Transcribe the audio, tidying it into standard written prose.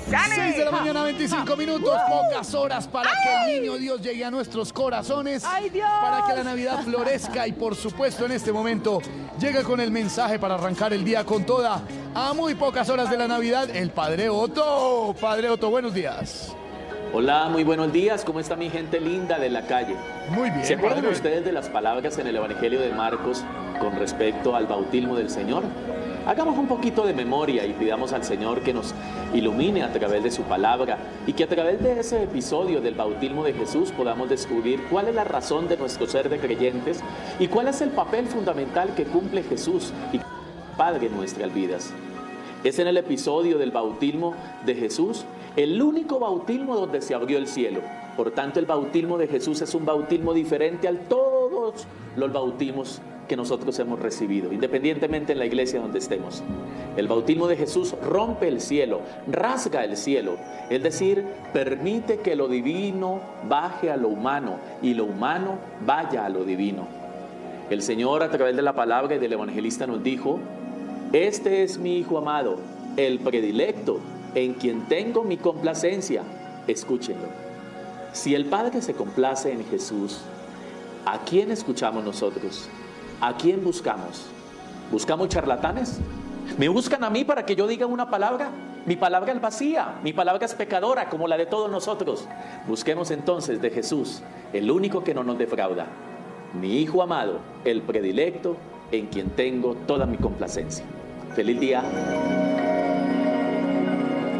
6 de la mañana, 25 minutos, pocas horas para que el niño Dios llegue a nuestros corazones, ¡Ay, Dios! para que la Navidad florezca y por supuesto en este momento llega con el mensaje para arrancar el día con toda. A muy pocas horas de la Navidad, el Padre Otto. Padre Otto, buenos días. Hola, muy buenos días. ¿Cómo está mi gente linda de la calle? Muy bien. ¿Se acuerdan padre. ustedes de las palabras en el Evangelio de Marcos con respecto al bautismo del Señor? Hagamos un poquito de memoria y pidamos al Señor que nos ilumine a través de su palabra y que a través de ese episodio del bautismo de Jesús podamos descubrir cuál es la razón de nuestro ser de creyentes y cuál es el papel fundamental que cumple Jesús y Padre en nuestras vidas. Es en el episodio del bautismo de Jesús el único bautismo donde se abrió el cielo. Por tanto, el bautismo de Jesús es un bautismo diferente a todos los bautismos que nosotros hemos recibido, independientemente en la iglesia donde estemos. El bautismo de Jesús rompe el cielo, rasga el cielo, es decir, permite que lo divino baje a lo humano y lo humano vaya a lo divino. El Señor, a través de la palabra y del evangelista, nos dijo: este es mi Hijo amado, el predilecto, en quien tengo mi complacencia. Escúchenlo. Si el Padre se complace en Jesús, ¿a quién escuchamos nosotros? ¿A quién buscamos? ¿Buscamos charlatanes? ¿Me buscan a mí para que yo diga una palabra? Mi palabra es vacía, mi palabra es pecadora como la de todos nosotros. Busquemos entonces de Jesús, el único que no nos defrauda. Mi Hijo amado, el predilecto, en quien tengo toda mi complacencia. ¡Feliz día!